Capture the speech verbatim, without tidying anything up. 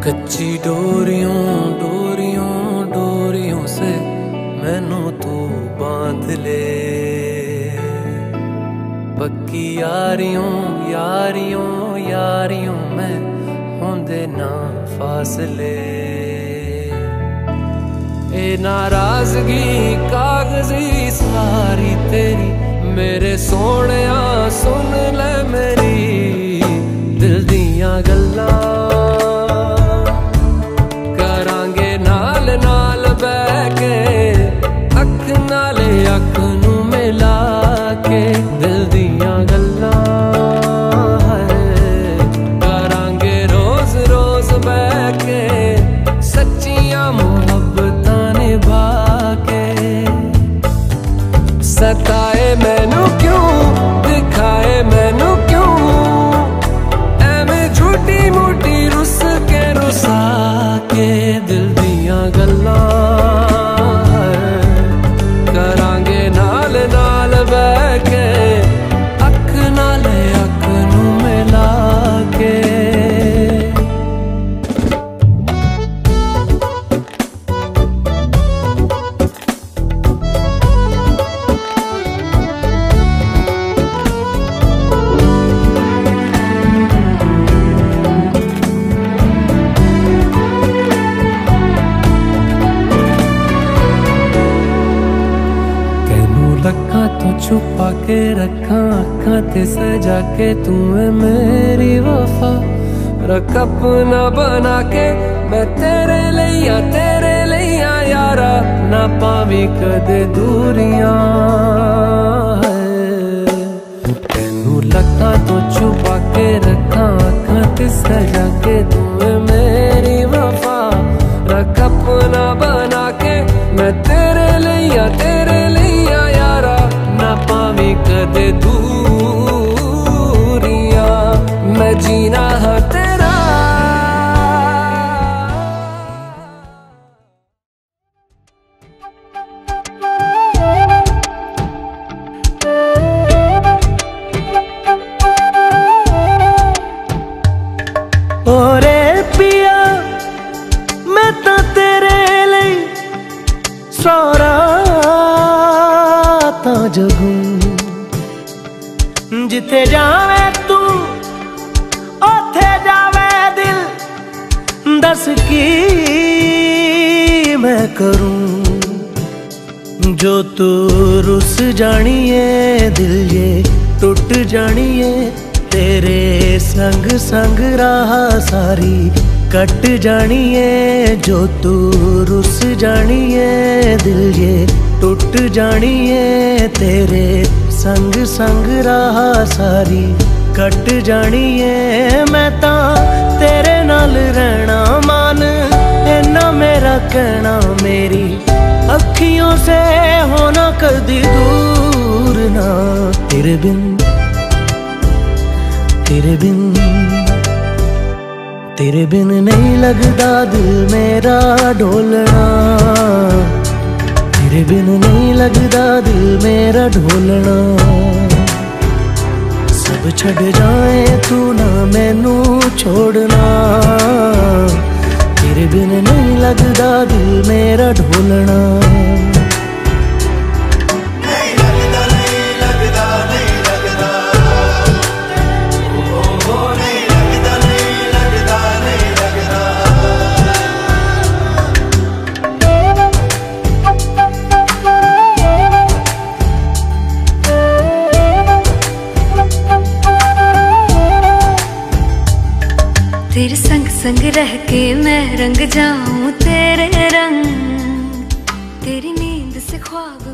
कच्ची डोरियों डोरियों डोरियों से मैनू तू बांध ले, पक्की यारियों यारियों यारियों में होंदे ना फासले। ए नाराजगी कागजी सारी तेरी मेरे सोहणिया सुन ले मेरी दिल दियां गल्लां, करांगे नाल नाल बैठ के अख नाले अख नू मिला के दिल दियां गल्लां करांगे रोज रोज बैठ के सच्चियां मुहब्बतां निभा के। सताए मैनू क्यों दिखाए मैनू क्यों एवें झूठी मूठी रुस के रुसा के दिल दियां गल्लां करांगे नाल नाल बैठ के अख नाले अख नू मिला के। लखा तो छुपा के रखा अखा ते सजा के तू है मेरी वफा, रख अपना बना के मैं तेरे लिया तेरे लिया यारा ना पावी कदे दूरियां। तेनू लखा तो छुपा के रखा अखा ते सजा के तू है मेरी वफा, रख अपना बना के मैं तेरे लिया तेरे लिया यारा ना पावी कदे दूरियां। मैं जीना है तेरा ओरे पिया मैं तो तेरे लिए सारा ता जगूं, जिथे जावे तू ओथे जावे दिल, दस की मैं करूं जो तू रुस जानिए दिल ये टूट जानिए, तेरे संग संग राह सारी कट जानिए, जो तू रुस जानिए दिल ये टूट जानिए, तेरे संग संग राह सारी कट जानिए। मैं ता तेरे नाल रहना मान इन्ना मेरा कहना, मेरी अखियों से होना कदी दूर ना, तेरे बिन तेरे बिन तेरे बिन नहीं लगदा दिल मेरा ढोलना, तेरे बिन नहीं लगदा दिल मेरा ढोलना। सब छड़ जाए तू ना मैनू छोड़ना, तेरे बिन नहीं लगदा दिल मेरा ढोलना। तेरे संग संग रह के मैं रंग जाऊं तेरे रंग, तेरी नींद से ख्वाब